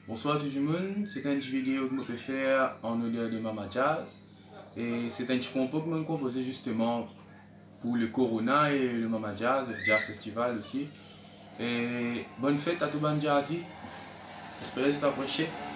Bonsoir tout le monde, c'est une vidéo que je peux faire en honneur de Mama Jazz. Et c'est un petit compo que je composé justement pour le Corona et le Mama Jazz, le Jazz Festival aussi. Et bonne fête à tout le monde jazzy. J'espère que vous approchez.